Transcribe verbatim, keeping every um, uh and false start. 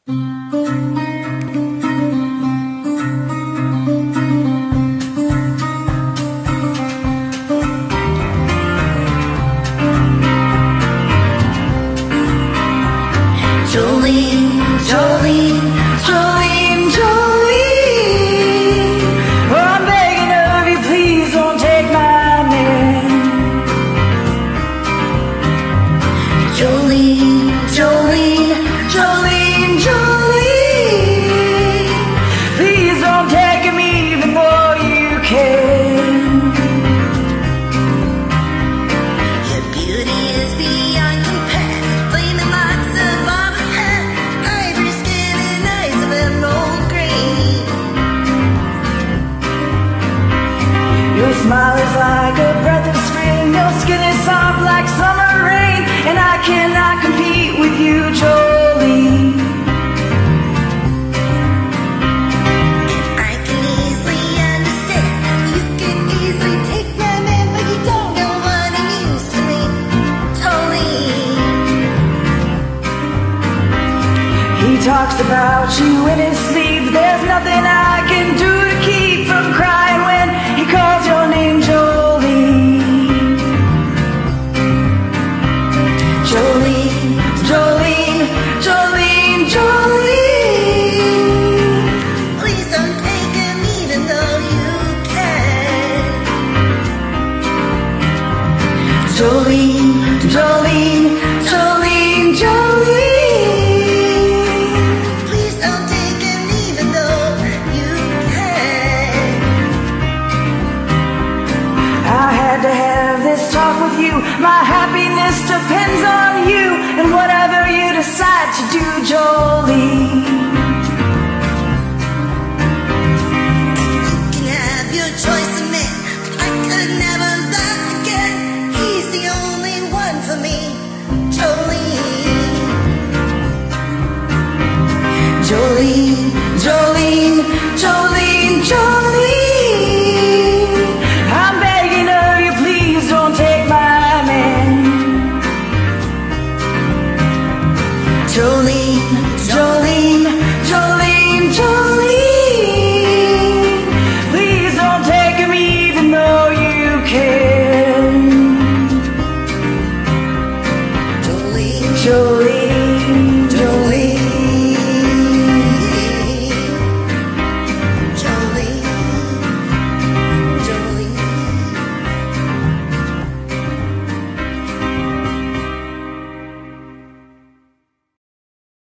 Jolene, Jolene, Jolene, Jolene, oh, I'm begging of you, please don't take my man. Jolene, Jolene, Jolene, Jolene, please don't take him even though you can. Your beauty is beyond compare, flaming locks of your smile is like a breath of spring, your skin is soft like summer rain, and I cannot compete with you, Jolene. I can easily understand, you can easily take my man, but you don't know what he means to me, Jolene. He talks about you in his sleep, there's nothing I can do to keep from crying when he calls your name, Jolene. Jolene, Jolene, Jolene, Jolene, please don't take him even though you can. Jolene, Jolene, Jolene, Jolene, please don't take him even though you can. I had to have this talk with you. My happiness depends on you, and whatever you decide to do, Jolene. You can have your choice of men, I could never love again. He's the only one for me, Jolene. Jolene, Jolene, Jolene, Jolene, I'm begging of you, please don't take my man. Jolene,